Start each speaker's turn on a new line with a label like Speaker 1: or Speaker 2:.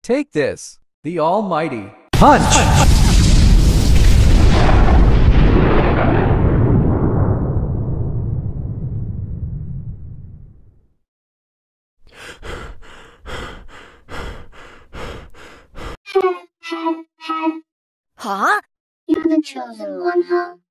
Speaker 1: Take this, the almighty punch!
Speaker 2: Huh?
Speaker 3: You're the chosen one, huh?